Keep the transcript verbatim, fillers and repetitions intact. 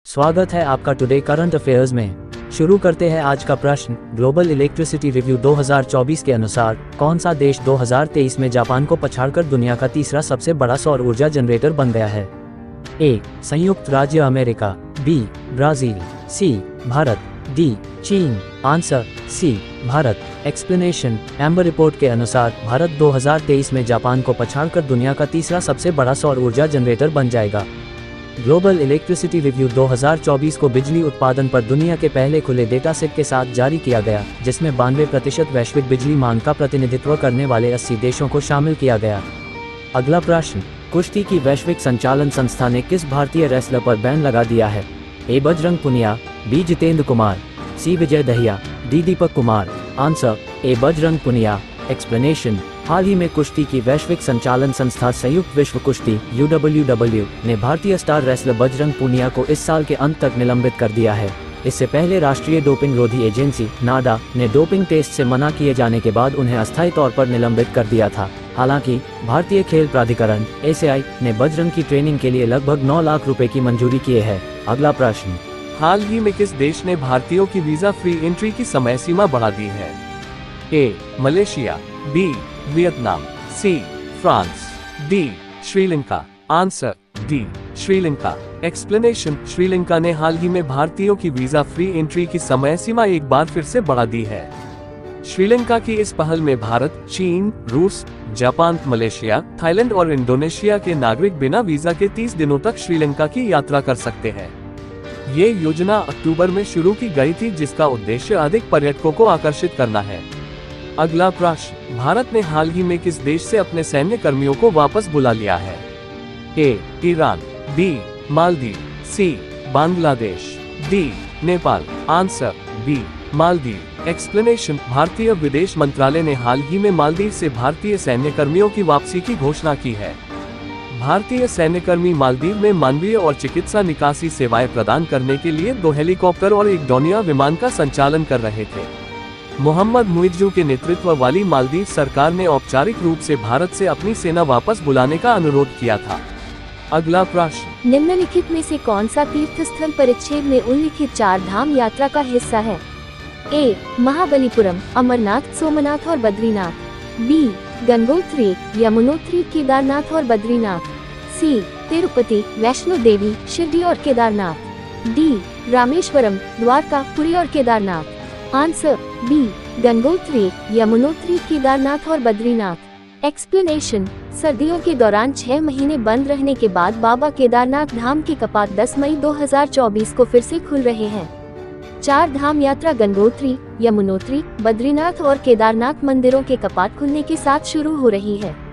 स्वागत है आपका टुडे करंट अफेयर्स में। शुरू करते हैं आज का प्रश्न। ग्लोबल इलेक्ट्रिसिटी रिव्यू दो हज़ार चौबीस के अनुसार कौन सा देश दो हज़ार तेईस में जापान को पछाड़कर दुनिया का तीसरा सबसे बड़ा सौर ऊर्जा जनरेटर बन गया है? ए. संयुक्त राज्य America, B. Brazil, C. Bharat, D. चीन। Answer C. Bharat. Explanation. Ember report के अनुसार भारत दो हज़ार तेईस में जापान को पछाड़कर दुनिया का तीसरा सबसे बड़ा सौर ऊर्जा जनरेटर बन जाएगा। ग्लोबल इलेक्ट्रिसिटी रिव्यू दो हज़ार चौबीस को बिजली उत्पादन पर दुनिया के पहले खुले डेटा सेट के साथ जारी किया गया, जिसमें बानवे प्रतिशत वैश्विक बिजली मांग का प्रतिनिधित्व करने वाले अस्सी देशों को शामिल किया गया। अगला प्रश्न। कुश्ती की वैश्विक संचालन संस्था ने किस भारतीय रेसलर पर बैन लगा दिया है? A. Bajrang Punia, B. Jitender Kumar, C. Vijay Dahiya, D. Deepak Kumar. Answer A. Bajrang Punia. Explanation. हाल ही में कुश्ती की वैश्विक संचालन संस्था संयुक्त विश्व कुश्ती यू डब्ल्यू डब्ल्यू ने भारतीय स्टार रेसलर बजरंग पुनिया को इस साल के अंत तक निलंबित कर दिया है। इससे पहले राष्ट्रीय डोपिंग रोधी एजेंसी नाडा ने डोपिंग टेस्ट से मना किए जाने के बाद उन्हें अस्थायी तौर पर निलंबित कर दिया था। हालांकि भारतीय खेल प्राधिकरण ए सी आई ने बजरंग की ट्रेनिंग के लिए लगभग नौ लाख रुपए की मंजूरी किए है। अगला प्रश्न। हाल ही में किस देश ने भारतीयों की वीजा फ्री एंट्री की समय सीमा बढ़ा दी है? A. Malaysia, B. Vietnam, C. France, D. Sri Lanka. Answer D. Sri Lanka. Explanation. Sri Lanka ने हाल ही में भारतीयों की वीजा फ्री एंट्री की समय सीमा एक बार फिर से बढ़ा दी है। श्रीलंका की इस पहल में भारत, चीन, रूस, जापान, मलेशिया, थाईलैंड और इंडोनेशिया के नागरिक बिना वीजा के तीस दिनों तक श्रीलंका की यात्रा कर सकते हैं। ये योजना अक्टूबर में शुरू की गई थी, जिसका उद्देश्य अधिक पर्यटकों को आकर्षित करना है। अगला प्रश्न। भारत ने हाल ही में किस देश से अपने सैन्य कर्मियों को वापस बुला लिया है? A. Iran, B. Maldives, C. Bangladesh, D. Nepal. Answer B. Maldives. Explanation. भारतीय विदेश मंत्रालय ने हाल ही में मालदीव से भारतीय सैन्य कर्मियों की वापसी की घोषणा की है। भारतीय सैन्यकर्मी मालदीव में मानवीय और चिकित्सा निकासी सेवाएं प्रदान करने के लिए दो हेलीकॉप्टर और एक डोनिया विमान का संचालन कर रहे थे। मोहम्मद मुइज्जू के नेतृत्व वाली मालदीव सरकार ने औपचारिक रूप से भारत से अपनी सेना वापस बुलाने का अनुरोध किया था। अगला प्रश्न। निम्नलिखित में से कौन सा तीर्थ स्थल परिच्छेद में उल्लिखित चार धाम यात्रा का हिस्सा है? ए. महाबलीपुरम, अमरनाथ, सोमनाथ और बद्रीनाथ, बी. गंगोत्री, यमुनोत्री, केदारनाथ और बद्रीनाथ, सी. तिरुपति, वैष्णो देवी, शिरडी और केदारनाथ, डी. रामेश्वरम, द्वारका, पुरी और केदारनाथ। Answer B. गंगोत्री, यमुनोत्री, केदारनाथ और बद्रीनाथ। एक्सप्लेनेशन। सर्दियों के दौरान छह महीने बंद रहने के बाद बाबा केदारनाथ धाम के कपाट दस मई दो हज़ार चौबीस को फिर से खुल रहे हैं। चार धाम यात्रा गंगोत्री, यमुनोत्री, बद्रीनाथ और केदारनाथ मंदिरों के कपाट खुलने के साथ शुरू हो रही है।